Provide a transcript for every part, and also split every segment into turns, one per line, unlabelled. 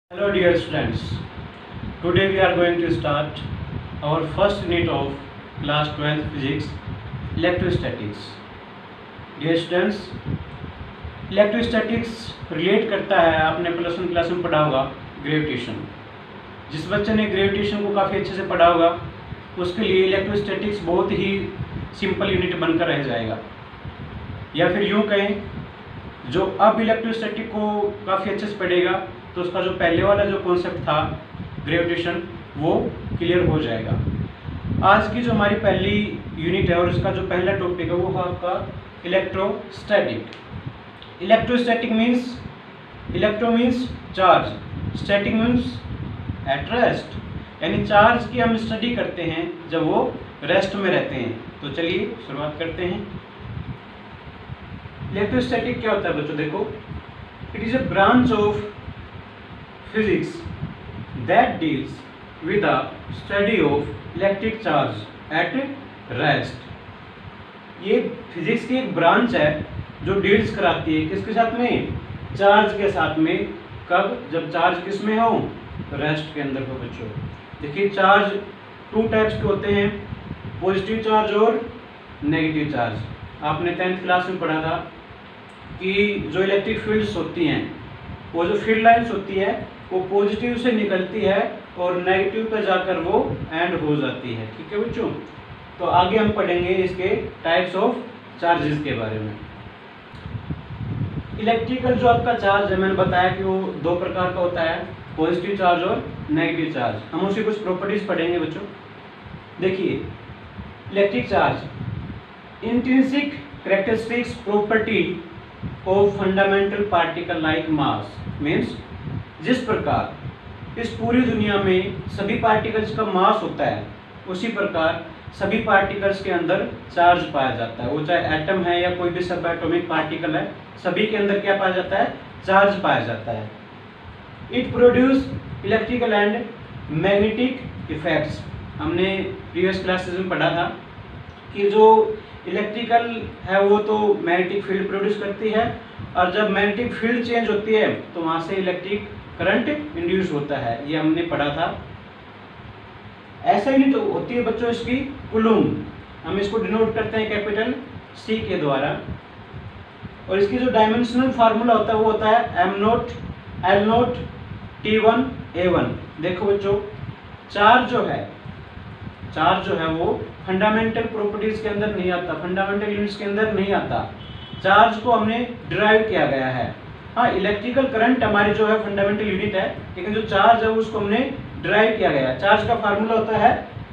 Hello dear students, today we are going to start our first unit of class 12 physics, electrostatics. Dear students, electrostatics relate करता है, आपने plus one class में पढ़ा होगा gravitation. जिस बच्चे ने ग्रेविटेशन को काफ़ी अच्छे से पढ़ा होगा उसके लिए इलेक्ट्रोस्टैटिक्स बहुत ही सिंपल यूनिट बनकर रह जाएगा। या फिर यूँ कहें, जो अब इलेक्ट्रोस्टैटिक को काफ़ी अच्छे से पढ़ेगा तो उसका जो पहले वाला जो कॉन्सेप्ट था ग्रेविटेशन वो क्लियर हो जाएगा। आज की जो हमारी पहली यूनिट है और इसका जो पहला टॉपिक है वो है आपका electrostatic. Electrostatic means electro means charge, static means at rest, यानी चार्ज की हम स्टडी करते हैं जब वो रेस्ट में रहते हैं। तो चलिए शुरुआत करते हैं। इलेक्ट्रोस्टैटिक क्या होता है बच्चों? देखो, it is a branch of physics that deals with the study of electric charge at rest। ये फिजिक्स की एक ब्रांच है जो डील्स कराती है किसके साथ में? चार्ज के साथ में। कब? जब चार्ज किस में हो? रेस्ट के अंदर हो बच्चों। देखिए, चार्ज टू टाइप्स के होते हैं, पॉजिटिव चार्ज और नेगेटिव चार्ज। आपने 10th क्लास में पढ़ा था कि जो इलेक्ट्रिक फील्ड्स होती हैं, वो जो फील्ड लाइन्स होती है वो पॉजिटिव से निकलती है और नेगेटिव पे जाकर वो एंड हो जाती है। ठीक है बच्चों, तो आगे हम पढ़ेंगे इसके टाइप्स ऑफ चार्जेस के बारे में। इलेक्ट्रिकल जो आपका चार्ज है, मैंने बताया कि वो दो प्रकार का होता है, पॉजिटिव चार्ज और नेगेटिव चार्ज। हम उसकी कुछ प्रॉपर्टीज पढ़ेंगे बच्चों। देखिए, electric charge intrinsic characteristics property of fundamental particle like mass means, जिस प्रकार इस पूरी दुनिया में सभी पार्टिकल्स का मास होता है उसी प्रकार सभी पार्टिकल्स के अंदर चार्ज पाया जाता है। वो चाहे एटम है या कोई भी सब एटॉमिक पार्टिकल है, सभी के अंदर क्या पाया जाता है? चार्ज पाया जाता है। It produce electrical and magnetic effects. हमने प्रीवियस क्लासेस में पढ़ा था कि जो इलेक्ट्रिकल है वो तो मैग्नेटिक फील्ड प्रोड्यूस करती है, और जब मैग्नेटिक फील्ड चेंज होती है तो वहाँ से इलेक्ट्रिक करंट इंड्यूस होता है। ये हमने पढ़ा था। ऐसा ही नहीं तो होती है बच्चों इसकी कूलम्ब। हम इसको डिनोट करते हैं कैपिटल C के द्वारा, और इसकी जो डायमेंशनल फार्मूला होता है वो होता है m0 L0 T1 A1। देखो बच्चों, चार्ज जो है वो फंडामेंटल प्रॉपर्टीज के अंदर नहीं आता, फंडामेंटल यूनिट्स के अंदर नहीं आता। चार्ज को हमने डिराइव किया गया है। हाँ, इलेक्ट्रिकल करंट हमारी जो है फंडामेंटल यूनिट है, लेकिन जो चार्ज है उसको हमने डिराइव किया गया है। चार्ज का फार्मूला होता है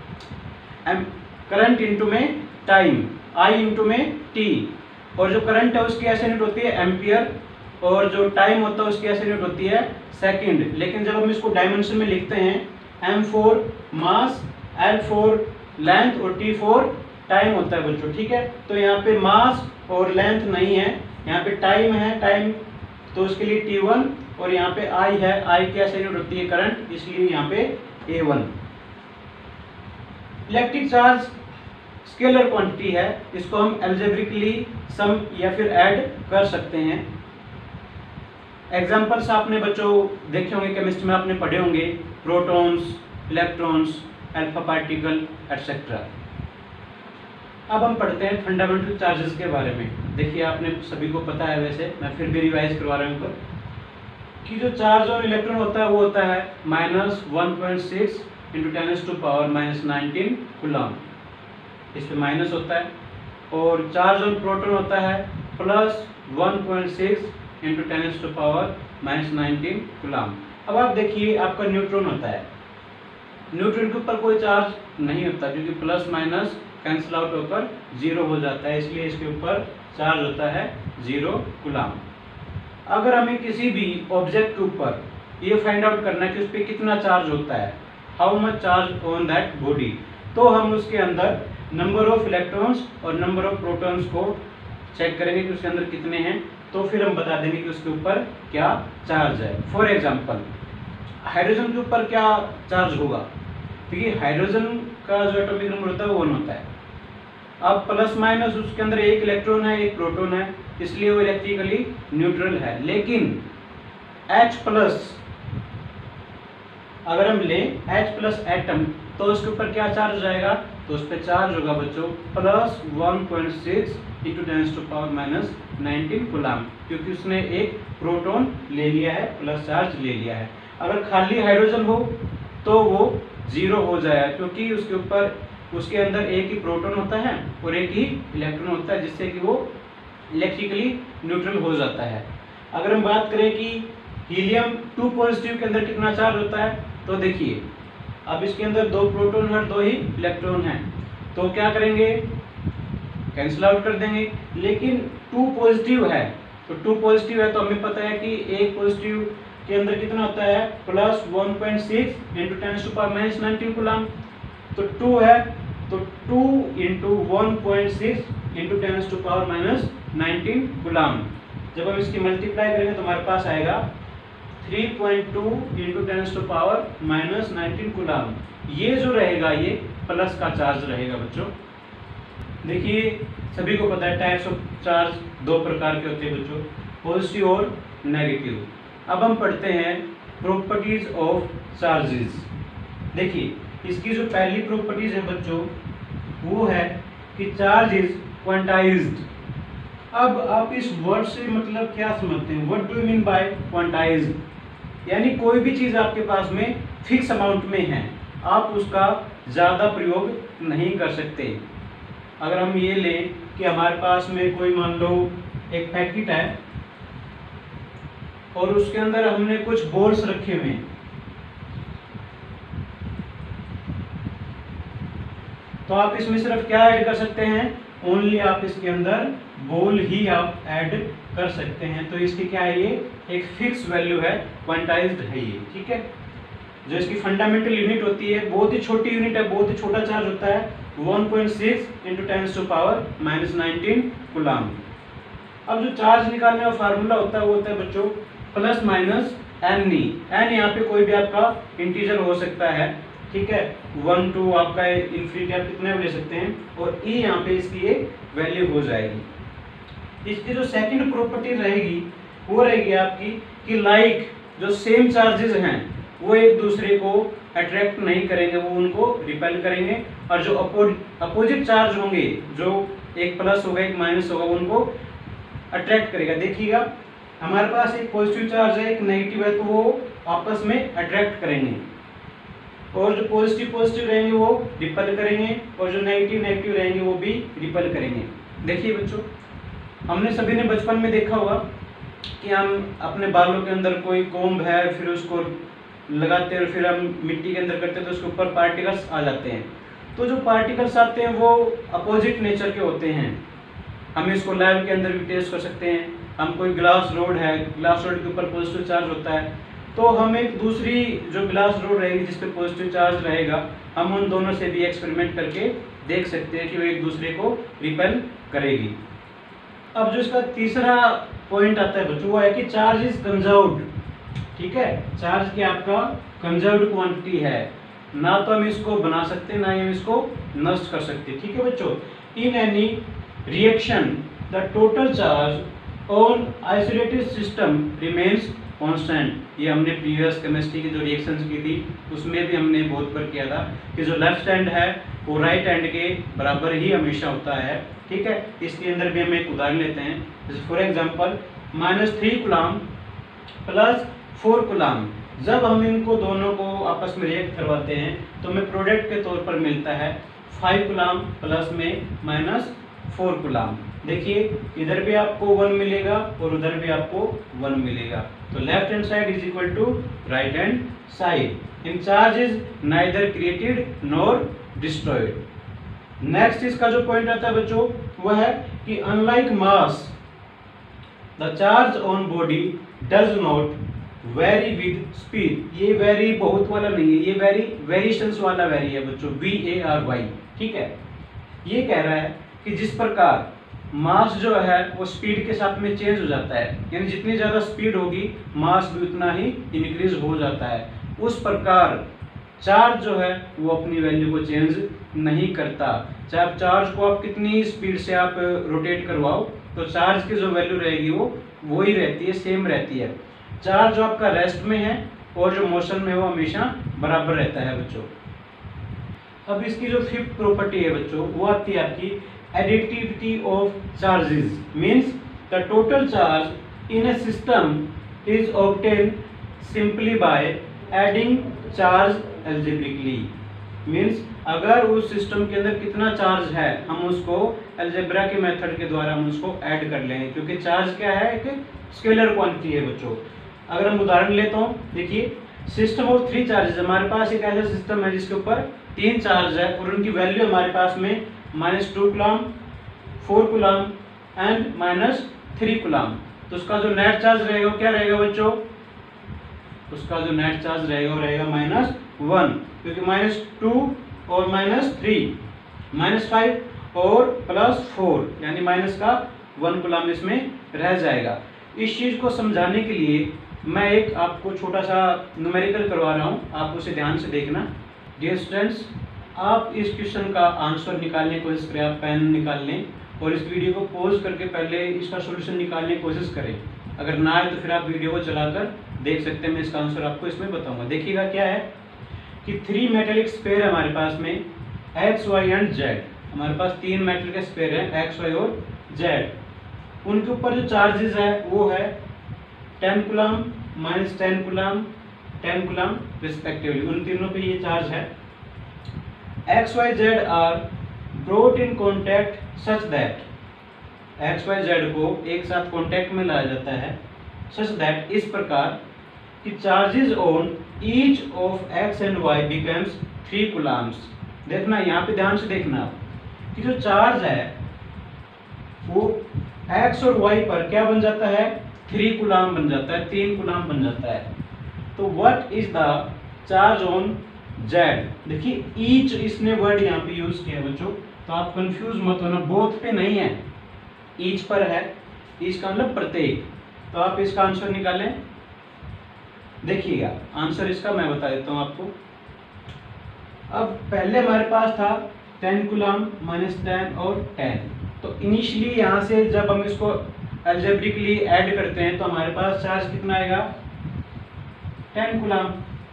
करंट इंटू में टाइम, I इंटू में T, और जो करंट है उसकी ऐसे यूनिट होती है एम्पियर, और जो टाइम होता है उसकी ऐसे यूनिट होती है सेकंड। लेकिन जब हम इसको डायमेंशन में लिखते हैं, M4 मास, L4 लेंथ और T4 टाइम होता है बच्चों। ठीक है, तो यहाँ पे मास और लेंथ नहीं है, यहाँ पे टाइम है, टाइम तो उसके लिए T1, और यहाँ पे I है, I की ऐसे यूनिट होती है करंट, इसलिए यहाँ पे A1। Electric charge scalar quantity है, इसको हम एल्जेब्रिकली सम या फिर ऐड कर सकते हैं। एग्जांपल्स आपने बच्चों देखे होंगे, केमिस्ट्री में आपने पढ़े होंगे, protons, electrons, alpha particle etcetera. अब हम पढ़ते हैं फंडामेंटल चार्जेस के बारे में। देखिए, आपने सभी को पता है, वैसे मैं फिर भी रिवाइज करवा रहा हूँ कि जो चार्ज और इलेक्ट्रॉन होता है वो होता है -1.6 × 10⁻⁻19 कूलम्ब। इस पे माइनस होता है। और चार्ज और प्रोटॉन होता है +1.6 × 10⁻⁻19 कूलम्ब। अब आप देखिए, आपका न्यूट्रॉन होता है, न्यूट्रॉन के ऊपर कोई चार्ज नहीं होता क्योंकि प्लस माइनस कैंसिल आउट होकर 0 हो जाता है, इसलिए इसके ऊपर चार्ज होता है 0 कूलम्ब। अगर हमें किसी भी ऑब्जेक्ट के ऊपर ये फाइंड आउट करना है कि उस पर कितना चार्ज होता है, how much charge on that body, तो हम उसके अंदर नंबर ऑफ इलेक्ट्रॉन्स और नंबर ऑफ प्रोटॉन्स को चेक करेंगे कि उसके अंदर कितने हैं, तो फिर हम बता देंगे कि उसके ऊपर क्या चार्ज है। फॉर एग्जाम्पल, हाइड्रोजन के ऊपर क्या चार्ज होगा? क्योंकि हाइड्रोजन का जो एटॉमिक नंबर होता है वो 1 होता है। अब प्लस माइनस उसके अंदर एक इलेक्ट्रॉन है, एक प्रोटॉन है, इसलिए वो इलेक्ट्रिकली न्यूट्रल है। लेकिन H+ अगर हम लें H प्लस एटम तो उसके ऊपर क्या चार्ज हो जाएगा, तो उस पर चार्ज होगा बच्चों प्लस 1.6 इंटू 10⁻⁻19 कूलम, क्योंकि उसने एक प्रोटॉन ले लिया है, प्लस चार्ज ले लिया है। अगर खाली हाइड्रोजन हो तो वो 0 हो जाएगा, क्योंकि उसके ऊपर उसके अंदर एक ही प्रोटॉन होता है और एक ही इलेक्ट्रॉन होता है, जिससे कि वो इलेक्ट्रिकली न्यूट्रल हो जाता है। अगर हम बात करें कि हीलियम 2 पॉजिटिव के अंदर कितना चार्ज होता है, तो देखिए अब इसके अंदर 2 प्रोटॉन और 2 ही इलेक्ट्रॉन हैं, तो क्या करेंगे, कैंसिल आउट कर देंगे। लेकिन 2 पॉजिटिव है, तो 2 पॉजिटिव है तो हमें पता है कि एक पॉजिटिव के अंदर कितना होता है, प्लस 1.6 इंटू 10⁻⁻19 कूलम। तो 2 है तो 2 इंटू 1.6 इंटू 10⁻⁻19 कूलम। जब हम इसकी मल्टीप्लाई करेंगे तो हमारे पास आएगा 3.2 इंटू 10⁻⁻19 कूलम। ये जो रहेगा ये प्लस का चार्ज रहेगा बच्चों। देखिए सभी को पता है टाइप्स ऑफ चार्ज 2 प्रकार के होते हैं बच्चों, पॉजिटिव और नेगेटिव। अब हम पढ़ते हैं प्रॉपर्टीज ऑफ चार्जेस। देखिए इसकी जो पहली प्रॉपर्टीज है बच्चों वो है कि चार्ज इज क्वांटाइज्ड। अब आप इस वर्ड से मतलब क्या समझते हैं, what do you mean by quantized? यानी कोई भी चीज आपके पास में फिक्स अमाउंट में है, आप उसका ज्यादा प्रयोग नहीं कर सकते। अगर हम ये लें कि हमारे पास में कोई मान लो एक पैकेट है और उसके अंदर हमने कुछ बॉल्स रखे हुए हैं, तो आप इसमें सिर्फ क्या ऐड कर सकते हैं, ओनली आप इसके अंदर बॉल ही आप ऐड कर सकते हैं। तो इसकी क्या है, ये एक फिक्स वैल्यू है, क्वांटाइज्ड है ये, ठीक है। जो इसकी फंडामेंटल यूनिट होती है बहुत ही छोटी यूनिट है, बहुत ही छोटा चार्ज होता है, 1.6 इंटू 10⁻⁻19 कूलम। अब जो चार्ज निकालने का फार्मूला होता है वो होता है बच्चों plus minus n e. N यहाँ पे कोई भी आपका इंटीजर हो सकता है, ठीक है, 1 2 आपका इन्फिनिटी आप कितने भी ले सकते हैं, और ई यहाँ पे इसकी एक वैल्यू हो जाएगी। इसकी जो सेकंड प्रॉपर्टी रहेगी वो रहेगी आपकी कि लाइक जो सेम चार्जेस हैं वो एक दूसरे को अट्रैक्ट नहीं करेंगे, वो उनको रिपेल करेंगे, और जो अपोजिट चार्ज होंगे, जो एक प्लस होगा एक माइनस होगा, उनको अट्रैक्ट करेगा। देखिएगा हमारे पास एक पॉजिटिव चार्ज है एक नेगेटिव है, तो वो आपस में अट्रैक्ट करेंगे, और जो पॉजिटिव रहेंगे वो रिपेल करेंगे, और जो नेगेटिव रहेंगे वो भी रिपेल करेंगे। देखिए बच्चों हमने सभी ने बचपन में देखा होगा कि हम अपने बालों के अंदर कोई कोम्ब है, फिर उसको लगाते हैं और फिर हम मिट्टी के अंदर करते हैं तो उसके ऊपर पार्टिकल्स आ जाते हैं। तो जो पार्टिकल्स आते हैं वो अपोजिट नेचर के होते हैं। हम इसको लैब के अंदर भी टेस्ट कर सकते हैं। हम कोई ग्लास रोड है, ग्लास रोड के ऊपर पॉजिटिव चार्ज होता है, तो हम एक दूसरी जो ग्लास रोड रहेगी जिस पे पॉजिटिव चार्ज रहेगा, हम उन दोनों से भी एक्सपेरिमेंट करके देख सकते हैं कि वो एक दूसरे को रिपेल करेगी। अब जो इसका तीसरा पॉइंट आता है बच्चों वो है कि चार्ज इज कंजर्व्ड, ठीक है। चार्ज की आपका कंजर्व्ड क्वांटिटी है, ना तो हम इसको बना सकते ना ही हम इसको नष्ट कर सकते, ठीक है बच्चों। In any reaction the total charge on isolated system remains constant. ये हमने प्रीवियस केमिस्ट्री की जो रिएक्शंस की थी उसमें भी हमने बहुत बार किया था कि जो लेफ्ट हैंड है वो राइट हैंड के बराबर ही हमेशा होता है, ठीक है। इसके अंदर भी हम एक उदाहरण लेते हैं, जैसे for example -3 coulomb plus 4 coulomb. जब हम इनको दोनों को आपस में रिएक्ट करवाते हैं तो हमें प्रोडक्ट के तौर पर मिलता है 5 कूलम प्लस में -4 कूलम। देखिए इधर भी आपको 1 मिलेगा और उधर भी आपको 1 मिलेगा, तो left hand side is equal to right hand side. In charge is neither created nor destroyed. Next इसका जो पॉइंट आता है बच्चों वो है कि unlike mass the charge on body does not vary with speed. ये वेरी बहुत वाला नहीं है, ये वेरिएशंस वाला वेरी है बच्चों, VARY, ठीक है। ये कह रहा है कि जिस प्रकार मास जो है वो स्पीड के साथ में चेंज हो जाता है, यानी जितनी ज़्यादा स्पीड होगी मास भी उतना ही इंक्रीज हो जाता है, उस प्रकार चार्ज जो है वो अपनी वैल्यू को चेंज नहीं करता। चाहे आप चार्ज को आप कितनी स्पीड से आप रोटेट करवाओ तो चार्ज की जो वैल्यू रहेगी वो ही रहती है, सेम रहती है। चार्ज जो आपका रेस्ट में है और जो मोशन में वो हमेशा बराबर रहता है बच्चों। अब इसकी जो फिफ्थ प्रॉपर्टी है बच्चों वो आती है आपकी additivity of charges, means the total charge in a system is obtain simply by adding charge algebraically. Means अगर उस सिस्टम के अंदर कितना चार्ज है हम उसको अलजेब्रा के मेथड के द्वारा हम उसको ऐड कर लेंगे, क्योंकि चार्ज क्या है, एक स्केलर क्वांटिटी है बच्चों। अगर हम उदाहरण लेता हूँ, देखिए सिस्टम ऑफ 3 चार्जेस, हमारे पास एक ऐसा सिस्टम है जिसके ऊपर 3 चार्ज है और उनकी वैल्यू हमारे पास में -2 कूलम, 4 कूलम एंड -3 कूलम। तो उसका जो नेट चार्ज रहेगा वो क्या रहेगा बच्चों, उसका जो नेट चार्ज रहेगा वो रहेगा -1, क्योंकि -2 और -3 -5 और +4 यानी माइनस का 1 कूलम इसमें रह जाएगा। इस चीज को समझाने के लिए मैं एक आपको छोटा सा न्यूमेरिकल करवा रहा हूँ, आप उसे ध्यान से देखना। डियर स्टूडेंट्स, आप इस क्वेश्चन का आंसर निकालने की कोशिश करें, आप पेन निकाल लें और इस वीडियो को पॉज करके पहले इसका सॉल्यूशन निकालने की कोशिश करें। अगर ना आए तो फिर आप वीडियो को चलाकर देख सकते हैं, मैं इसका आंसर आपको इसमें बताऊंगा। देखिएगा क्या है कि 3 मेटेलिक स्फीयर है हमारे पास में एक्स, वाई एंड जेड। हमारे पास 3 मेटल के स्फीयर है एक्स, वाई और जेड। उनके ऊपर जो चार्जेस है वो है 10 कूलम, -10 कूलम, 10 कूलम रिस्पेक्टिवली। उन तीनों पे ये चार्ज है। X, Y, Z are brought in contact such that, X, Y, Z को एक साथ कॉन्टैक्ट में लाया जाता है सच दैट, इस प्रकार कि charges on each of X and Y becomes 3 coulombs. देखना यहाँ पे ध्यान से देखना कि जो चार्ज है वो एक्स और वाई पर क्या बन जाता है, 3 कूलम बन जाता है, 3 कूलम बन जाता है। तो what is the charge on Z. देखिए ईच इसने वर्ड यहाँ पे यूज किया है बच्चों, तो आप कंफ्यूज मत होना, बोथ पे नहीं है, ईच पर है, ईच का मतलब प्रत्येक। तो आप इसका आंसर निकालें। देखिएगा आंसर इसका मैं बता देता हूँ आपको। अब पहले हमारे पास था 10 कूलम, -10 और 10। तो इनिशियली यहाँ से जब हम इसको अलजेब्रिकली ऐड करते हैं तो हमारे पास चार्ज कितना आएगा, 10 कूलम।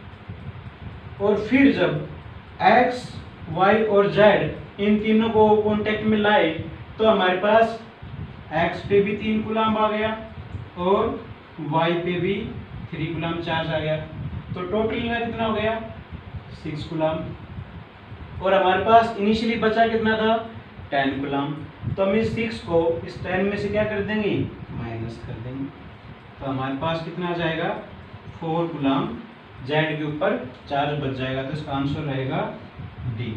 और फिर जब x, y और z इन तीनों को कांटेक्ट में लाए तो हमारे पास x पे भी 3 कूलम आ गया और y पे भी 3 कूलम चार्ज आ गया। तो टोटल में कितना हो गया, 6 कूलम। और हमारे पास इनिशियली बचा कितना था, 10 कूलम। तो हम इस 6 को इस 10 में से क्या कर देंगे, माइनस कर देंगे। तो हमारे पास कितना आ जाएगा, 4 कूलम जेड के ऊपर चार्ज बच जाएगा। तो इसका आंसर रहेगा डी।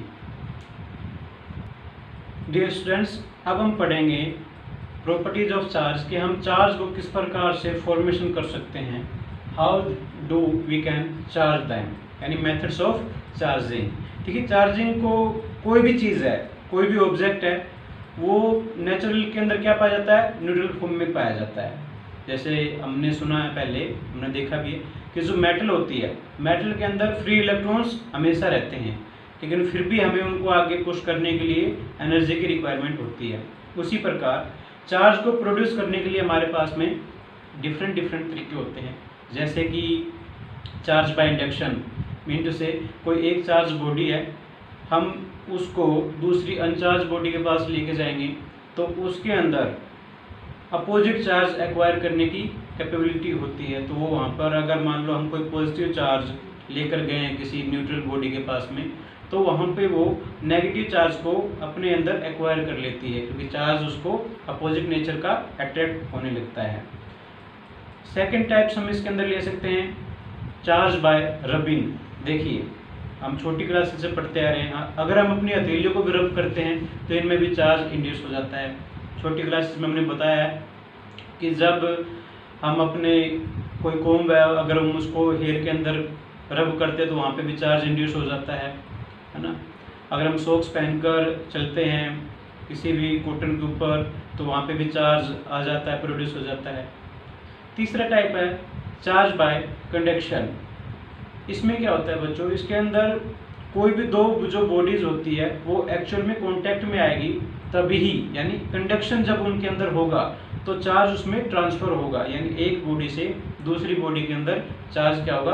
डियर स्टूडेंट्स, अब हम पढ़ेंगे प्रॉपर्टीज ऑफ चार्ज कि हम चार्ज को किस प्रकार से फॉर्मेशन कर सकते हैं, how do we can charge them, यानी मेथड्स ऑफ चार्जिंग। ठीक है, चार्जिंग को कोई भी चीज़ है, कोई भी ऑब्जेक्ट है, वो नेचुरल के अंदर क्या पाया जाता है, न्यूट्रल फॉर्म में पाया जाता है। जैसे हमने सुना है, पहले हमने देखा भी है कि जो मेटल होती है, मेटल के अंदर फ्री इलेक्ट्रॉन्स हमेशा रहते हैं, लेकिन फिर भी हमें उनको आगे पुश करने के लिए एनर्जी की रिक्वायरमेंट होती है। उसी प्रकार चार्ज को प्रोड्यूस करने के लिए हमारे पास में डिफरेंट तरीके होते हैं। जैसे कि charge by induction, mean two से कोई एक चार्ज बॉडी है, हम उसको दूसरी अनचार्ज बॉडी के पास लेके जाएंगे तो उसके अंदर अपोजिट चार्ज एक्वायर करने की कैपेबिलिटी होती है। तो वो वहाँ पर अगर मान लो हम कोई पॉजिटिव चार्ज लेकर गए हैं किसी न्यूट्रल बॉडी के पास में, तो वहाँ पे वो नेगेटिव चार्ज को अपने अंदर एक्वायर कर लेती है, क्योंकि चार्ज उसको अपोजिट नेचर का अट्रैक्ट होने लगता है। सेकेंड टाइप्स हम इसके अंदर ले सकते हैं चार्ज बाय रबिंग। देखिए हम छोटी क्लास से पढ़ते आ रहे हैं, अगर हम अपनी हथेलियों को भी रब करते हैं तो इनमें भी चार्ज इंड्यूस हो जाता है। छोटी क्लास में हमने बताया है कि जब हम अपने कोई कोम्ब है, अगर हम उसको हेयर के अंदर रब करते हैं तो वहाँ पे भी चार्ज इंड्यूस हो जाता है ना। अगर हम सॉक्स पहनकर चलते हैं किसी भी कॉटन के ऊपर तो वहाँ पे भी चार्ज आ जाता है, प्रोड्यूस हो जाता है। तीसरा टाइप है चार्ज बाय कंडक्शन। इसमें क्या होता है बच्चों, इसके अंदर कोई भी दो जो बॉडीज होती है वो एक्चुअल में कांटेक्ट में आएगी तभी ही, यानी कंडक्शन जब उनके अंदर होगा तो चार्ज उसमें ट्रांसफर होगा, यानी एक बॉडी से दूसरी बॉडी के अंदर चार्ज क्या होगा,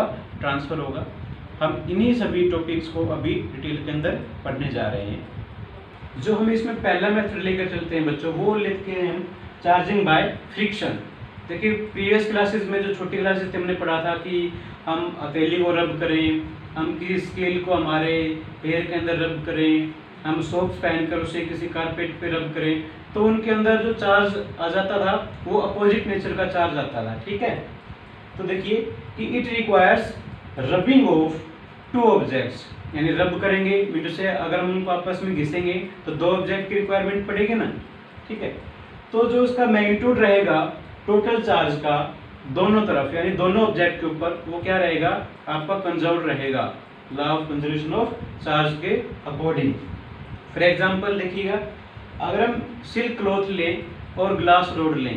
ट्रांसफ़र होगा। हम इन्हीं सभी टॉपिक्स को अभी डिटेल के अंदर पढ़ने जा रहे हैं। जो हम इसमें पहला मेथड लेकर चलते हैं बच्चों, वो लेते हैं हम चार्जिंग बाय फ्रिक्शन। देखिए प्रीवियस क्लासेस में जो छोटी क्लासेस थे हमने पढ़ा था कि हम हथेली को रब करें, हम किसी स्केल को हमारे हेयर के अंदर रब करें, हम सॉक्स पहनकर उसे किसी कारपेट पे रब करें, तो उनके अंदर जो चार्ज आ जाता था वो अपोजिट नेचर का चार्ज आता था। ठीक है, तो देखिए कि it requires rubbing of two objects, यानी रब करेंगे मीटर से अगर हम उनको आपस में घिसेंगे तो दो ऑब्जेक्ट की रिक्वायरमेंट पड़ेगी ना। ठीक है, तो जो उसका मैग्नीट्यूड रहेगा टोटल चार्ज का दोनों तरफ यानी दोनों ऑब्जेक्ट के ऊपर, वो क्या रहेगा आपका कंजर्व रहेगा, law of conservation of charge के अकॉर्डिंग। फॉर एग्जांपल देखिएगा, अगर हम सिल्क क्लॉथ लें और ग्लास रोड लें,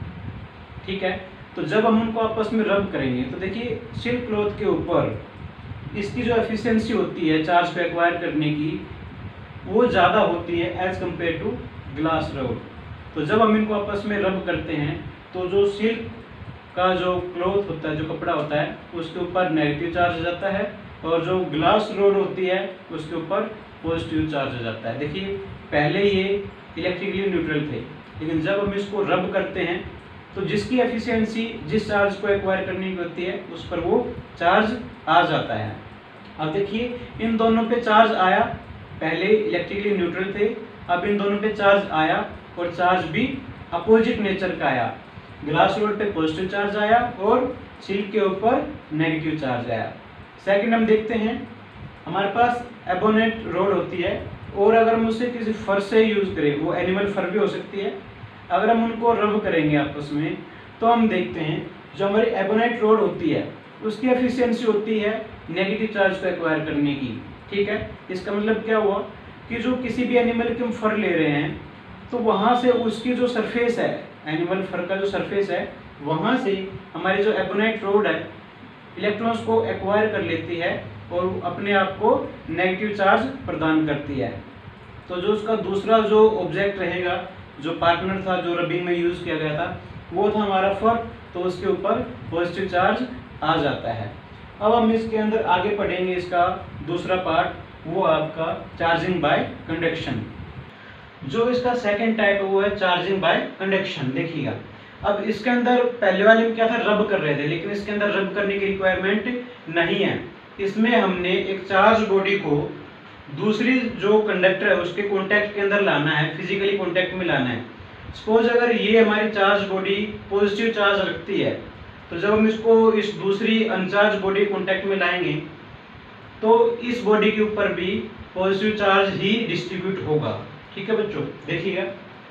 ठीक है, तो जब हम उनको आपस में रब करेंगे तो देखिए सिल्क क्लॉथ के ऊपर इसकी जो एफिशिएंसी होती है चार्ज को एक्वायर करने की वो ज़्यादा होती है as compare to glass rod. तो जब हम इनको आपस में रब करते हैं तो जो सिल्क का जो क्लॉथ होता है, जो कपड़ा होता है, उसके ऊपर नेगेटिव चार्ज आ जाता है और जो ग्लास रोड होती है उसके ऊपर पॉजिटिव चार्ज आ जाता है। देखिए पहले ये इलेक्ट्रिकली न्यूट्रल थे, लेकिन जब हम इसको रब करते हैं तो जिसकी एफिशिएंसी जिस चार्ज को एक्वायर करने की होती है उस पर वो चार्ज आ जाता है। अब देखिए इन दोनों पे चार्ज आया, पहले इलेक्ट्रिकली न्यूट्रल थे, अब इन दोनों पे चार्ज आया और चार्ज भी अपोजिट नेचर का आया। ग्लास रोड पे पॉजिटिव चार्ज आया और सिल्क के ऊपर नेगेटिव चार्ज आया। सेकंड हम देखते हैं, हमारे पास एबोनेट रोड होती है और अगर हम उसे किसी फर से यूज़ करें, वो एनिमल फर भी हो सकती है, अगर हम उनको रब करेंगे आपस में तो हम देखते हैं जो हमारी एबोनेट रोड होती है उसकी एफिशिएंसी होती है नेगेटिव चार्ज को एक्वायर करने की। ठीक है, इसका मतलब क्या हुआ कि जो किसी भी एनिमल के हम फर ले रहे हैं तो वहाँ से उसकी जो सरफेस है, एनिमल फर का जो सरफेस है, वहाँ से हमारी जो एबोनेट रोड है इलेक्ट्रॉन्स को एक्वायर कर लेती है और अपने आप को नेगेटिव चार्ज प्रदान करती है। तो जो उसका दूसरा जो ऑब्जेक्ट रहेगा, जो पार्टनर था जो रबिंग में यूज़ किया गया था, वो था हमारा फर, तो उसके ऊपर पॉजिटिव चार्ज आ जाता है। अब हम इसके अंदर आगे पढ़ेंगे, इसका दूसरा पार्ट वो आपका चार्जिंग बाय कंडक्शन। जो इसका सेकंड टाइप है वो है चार्जिंग बाय कंडक्शन। देखिएगा अब इसके अंदर पहले वाले में क्या था, रब कर रहे थे, लेकिन इसके अंदर रब करने की रिक्वायरमेंट नहीं है। इसमें हमने एक चार्ज बॉडी को दूसरी जो कंडक्टर है उसके कॉन्टैक्ट के अंदर लाना है, फिजिकली कॉन्टैक्ट में लाना है। सपोज अगर ये हमारी चार्ज बॉडी पॉजिटिव चार्ज रखती है तो जब हम इसको इस दूसरी अनचार्ज बॉडी कॉन्टैक्ट में लाएंगे तो इस बॉडी के ऊपर भी पॉजिटिव चार्ज ही डिस्ट्रीब्यूट होगा। ठीक है बच्चों, देखिएगा,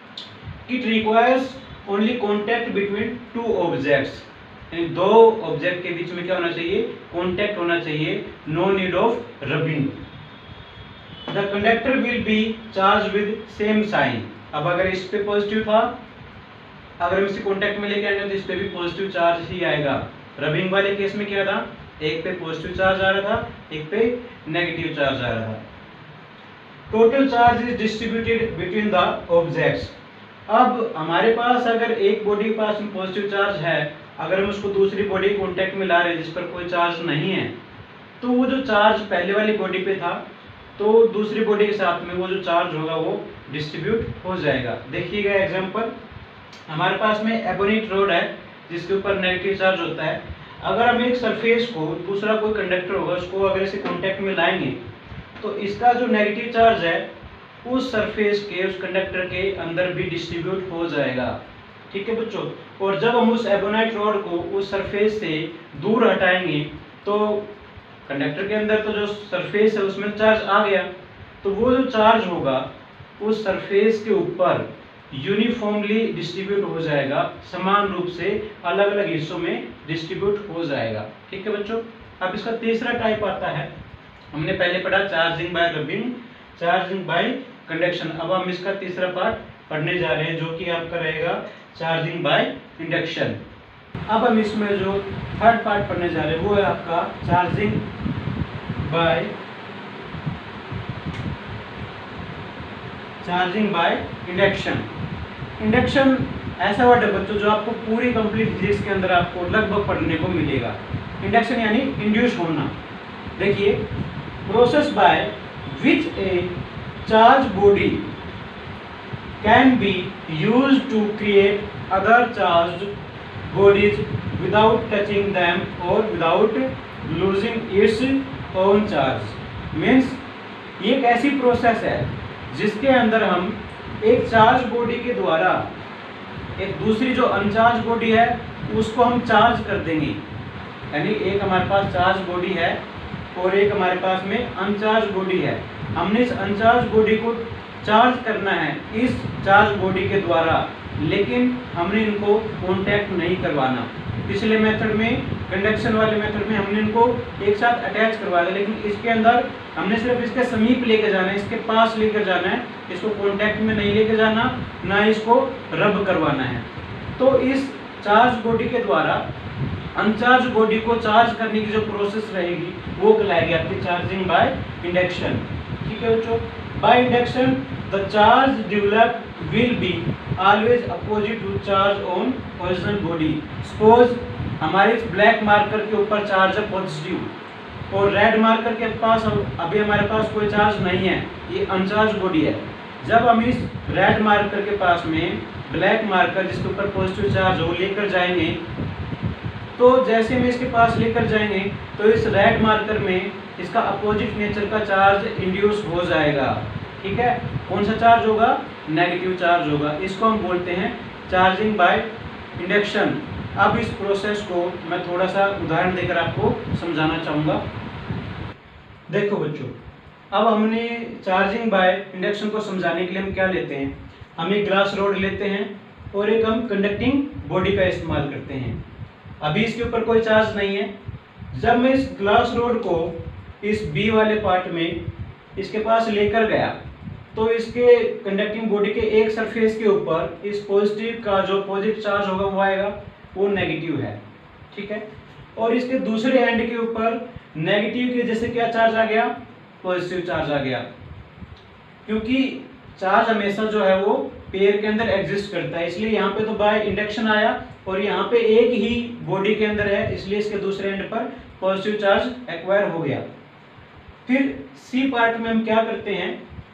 it requires only contact between two objects, यानी दो ऑब्जेक्ट के बीच में क्या होना चाहिए, कॉन्टैक्ट होना चाहिए, no need of rubbing. The conductor will be charge with same sign. अब अगर इस पे पॉजिटिव था, अगर हम इसे कॉन्टैक्ट में लेके आएंगे तो इस पे भी पॉजिटिव चार्ज ही आएगा। रबिंग वाले केस में क्या था, एक पे पॉजिटिव चार्ज आ रहा था, एक पे नेगेटिव चार्ज आ रहा था। Total charge is distributed between the objects. अब हमारे पास अगर एक बॉडी के पास पॉजिटिव चार्ज है, अगर हम उसको दूसरी बॉडी कॉन्टैक्ट में ला रहे हैं जिस पर कोई चार्ज नहीं है, तो वो जो चार्ज पहले वाली बॉडी पे था तो दूसरी बॉडी के साथ में वो जो चार्ज होगा वो डिस्ट्रीब्यूट हो जाएगा। देखिएगा एग्जांपल, हमारे पास में एबोनेट रोड है जिसके ऊपर नेगेटिव चार्ज होता है। अगर हम एक सरफेस को, दूसरा कोई कंडक्टर होगा, उसको अगर इसे कॉन्टैक्ट में लाएंगे तो इसका जो नेगेटिव चार्ज है उस सरफेस के, उस कंडक्टर के अंदर भी डिस्ट्रीब्यूट हो जाएगा। ठीक है बच्चों, और जब हम उस एबोनाइट रॉड को उस सरफेस से दूर हटाएंगे तो कंडक्टर के अंदर तो जो सरफेस है उसमें चार्ज आ गया, तो वो जो चार्ज होगा उस सरफेस के ऊपर यूनिफॉर्मली डिस्ट्रीब्यूट हो जाएगा, समान रूप से अलग अलग हिस्सों में डिस्ट्रीब्यूट हो जाएगा। ठीक है बच्चों, अब इसका तीसरा टाइप आता है, हमने पहले पढ़ा charging by rubbing, charging by conduction. अब हम इसका तीसरा पार्ट पढ़ने जा रहे हैं जो कि आपका रहेगा चार्जिंग बाय इंडक्शन। अब हम इसमें जो थर्ड पार्ट पढ़ने जा रहे हैं वो है आपका चार्जिंग बाय इंडक्शन। इंडक्शन ऐसा वर्ड है बच्चों जो आपको पूरी कंप्लीट फिजिक्स के अंदर आपको लगभग पढ़ने को मिलेगा। इंडक्शन यानी इंड्यूस होना। देखिए, process by which a charge body can be used to create other charge bodies without touching them और without losing its own charge. Means ये एक ऐसी प्रोसेस है जिसके अंदर हम एक चार्ज बॉडी के द्वारा एक दूसरी जो अनचार्ज बॉडी है उसको हम चार्ज कर देंगे। यानी एक हमारे पास चार्ज बॉडी है और एक हमारे पास में अनचार्ज बॉडी है। हमने इस अनचार्ज बॉडी को चार्ज करना है इस चार्ज बॉडी के द्वारा, लेकिन हमने इनको कांटेक्ट नहीं करवाना। पिछले मेथड में, कंडक्शन वाले मेथड में हमने इनको एक साथ अटैच करवा दिया, लेकिन इसके अंदर हमने सिर्फ इसके समीप लेकर जाना है, इसके पास लेकर जाना है, इसको कांटेक्ट में नहीं लेकर जाना, ना इसको रब करवाना है। तो इस चार्ज बॉडी के द्वारा अनचार्ज बॉडी को चार्ज करने की जो प्रोसेस रहेगी वो कहलाएगी आपकी चार्जिंग बाय इंडक्शन। ठीक है बच्चों, by induction the charge develop will be always opposite to charge on original body. Suppose हमारे इस ब्लैक मार्कर के ऊपर चार्ज है पॉजिटिव और रेड मार्कर के पास अभी हमारे पास कोई चार्ज नहीं है, ये अनचार्ज बॉडी है। जब हम इस रेड मार्कर के पास में ब्लैक मार्कर जिसके ऊपर पॉजिटिव चार्ज हो लेकर जाएंगे, तो जैसे हम इसके पास लेकर जाएंगे तो इस रेड मार्कर में इसका अपोजिट नेचर का चार्ज इंड्यूस हो जाएगा। ठीक है, कौन सा चार्ज होगा? नेगेटिव चार्ज होगा। इसको हम बोलते हैं चार्जिंग बाय इंडक्शन। अब इस प्रोसेस को मैं थोड़ा सा उदाहरण देकर आपको समझाना चाहूँगा। देखो बच्चों, अब हमने चार्जिंग बाय इंडक्शन को समझाने के लिए हम क्या लेते हैं? हम एक ग्लास रोड लेते हैं और एक हम कंडक्टिंग बॉडी का इस्तेमाल करते हैं। अभी इसके ऊपर कोई चार्ज नहीं है। जब मैं इस ग्लास रोड को इस बी वाले पार्ट में इसके पास लेकर गया तो इसके कंडक्टिंग बॉडी के एक सरफेस के ऊपर इस पॉजिटिव का जो पॉजिटिव चार्ज होगा वो आएगा, वो नेगेटिव है। ठीक है, और इसके दूसरे एंड के ऊपर नेगेटिव के जैसे क्या चार्ज आ गया? पॉजिटिव चार्ज आ गया। क्योंकि चार्ज हमेशा जो है वो पेयर के अंदर एग्जिस्ट करता है, इसलिए यहाँ पे तो बाय इंडक्शन आया और यहाँ पे एक ही बॉडी के अंदर है, इसलिए इसके दूसरे एंड पर पॉजिटिव चार्ज एक्वायर हो गया। फिर सी पार्ट में हम क्या करते हैं?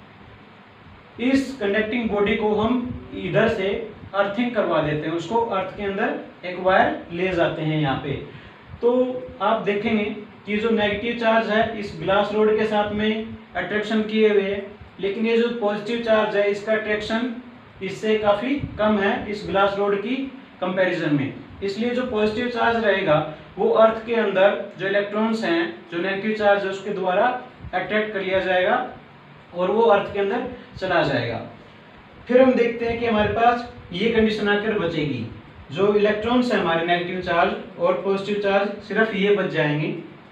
इस कंडक्टिंग बॉडी को हम इधर से अर्थिंग करवा देते हैं, उसको अर्थ के अंदर एक वायर ले जाते हैं यहाँ पे। तो आप देखेंगे कि जो नेगेटिव चार्ज है इस ग्लास रोड के साथ में अट्रैक्शन किए हुए है, लेकिन ये जो पॉजिटिव चार्ज है इसका अट्रैक्शन इससे काफ़ी कम है इस ग्लास रोड की कंपैरिजन में। इसलिए जो पॉजिटिव चार्ज रहेगा वो अर्थ के अंदर जो इलेक्ट्रॉन्स हैं, जो नेगेटिव चार्ज है उसके द्वारा अट्रैक्ट कर लिया जाएगा और वो अर्थ के अंदर चला जाएगा। फिर हम देखते हैं कि हमारे पास ये कंडीशन आकर बचेगी, जो इलेक्ट्रॉन्स हैं हमारे नेगेटिव चार्ज और पॉजिटिव चार्ज सिर्फ ये बच जाएंगे।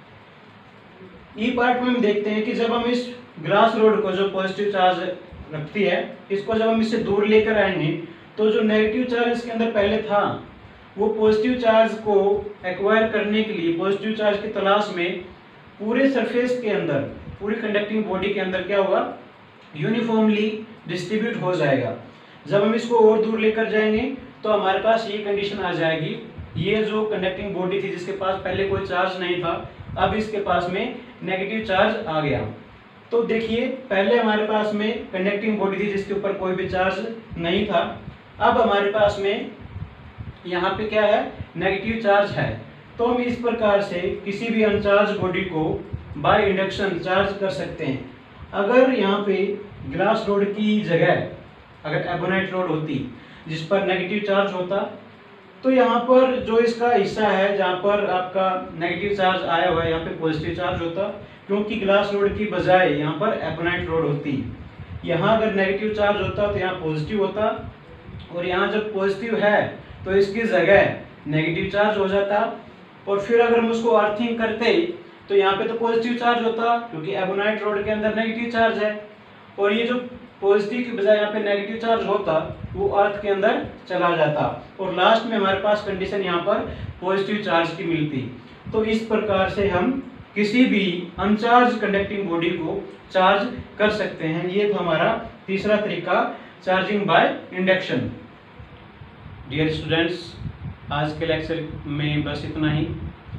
ई पार्ट में हम देखते हैं कि जब हम इस ग्लास रोड को जो पॉजिटिव चार्ज रखती है इसको जब हम इससे दूर लेकर आएंगे तो जो नेगेटिव चार्ज इसके अंदर पहले था वो पॉजिटिव चार्ज को एक्वायर करने के लिए, पॉजिटिव चार्ज की तलाश में पूरे सरफेस के अंदर, पूरी कंडक्टिंग बॉडी के अंदर क्या होगा? यूनिफॉर्मली डिस्ट्रीब्यूट हो जाएगा। जब हम इसको और दूर लेकर जाएंगे तो हमारे पास ये कंडीशन आ जाएगी, ये जो कंडक्टिंग बॉडी थी जिसके पास पहले कोई चार्ज नहीं था, अब इसके पास में नेगेटिव चार्ज आ गया। तो देखिए, पहले हमारे पास में कंडक्टिंग बॉडी थी जिसके ऊपर कोई भी चार्ज नहीं था, अब हमारे पास में यहाँ पे क्या है? नेगेटिव चार्ज है। तो हम इस प्रकार से किसी भी अनचार्ज बॉडी को बाय इंडक्शन चार्ज कर सकते हैं। अगर यहाँ पे ग्लास रोड की जगह अगर एबोनाइट रोड होती जिस पर नेगेटिव चार्ज होता, तो यहाँ पर जो इसका हिस्सा है जहाँ पर आपका नेगेटिव चार्ज आया हुआ है यहाँ पे पॉजिटिव चार्ज होता, क्योंकि ग्लास रोड की बजाय यहाँ पर एबोनाइट रोड होती। यहाँ अगर नेगेटिव चार्ज होता तो यहाँ पॉजिटिव होता, और यहाँ जब पॉजिटिव है तो इसकी जगह नेगेटिव चार्ज हो जाता। और फिर अगर हम उसको अर्थिंग करते तो यहाँ पे तो पॉजिटिव चार्ज होता क्योंकि एबोनाइट रोड के अंदर नेगेटिव चार्ज है, और ये जो पॉजिटिव की बजाय यहाँ पे नेगेटिव चार्ज होता वो अर्थ के अंदर चला जाता, और लास्ट में हमारे पास कंडीशन यहाँ पर पॉजिटिव चार्ज की मिलती। तो इस प्रकार से हम किसी भी अनचार्ज कंडक्टिंग बॉडी को चार्ज कर सकते हैं। ये तो हमारा तीसरा तरीका charging by induction. Dear students, आज के लेक्चर में बस इतना ही।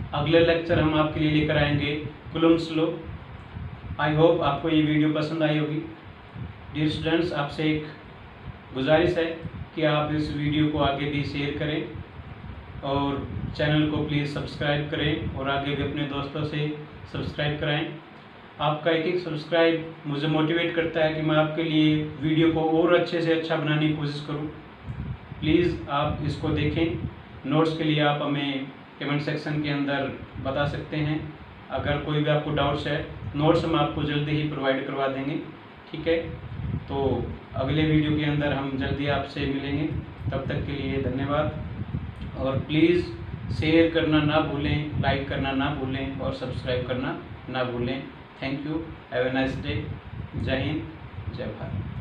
अगले लेक्चर हम आपके लिए लेकर आएंगे कुलम्ब्स लॉ। आई होप आपको ये वीडियो पसंद आई होगी। डियर स्टूडेंट्स, आपसे एक गुजारिश है कि आप इस वीडियो को आगे भी शेयर करें और चैनल को प्लीज़ सब्सक्राइब करें और आगे भी अपने दोस्तों से सब्सक्राइब कराएं। आपका एक एक सब्सक्राइब मुझे मोटिवेट करता है कि मैं आपके लिए वीडियो को और अच्छे से अच्छा बनाने की कोशिश करूं। प्लीज़ आप इसको देखें। नोट्स के लिए आप हमें कमेंट सेक्शन के अंदर बता सकते हैं। अगर कोई भी आपको डाउट्स है, नोट्स हम आपको जल्दी ही प्रोवाइड करवा देंगे, ठीक है। तो अगले वीडियो के अंदर हम जल्दी आपसे मिलेंगे। तब तक के लिए धन्यवाद और प्लीज़ शेयर करना ना भूलें, लाइक करना ना भूलें और सब्सक्राइब करना ना भूलें। Thank you. Have a nice day. जय हिंद, जय भारत।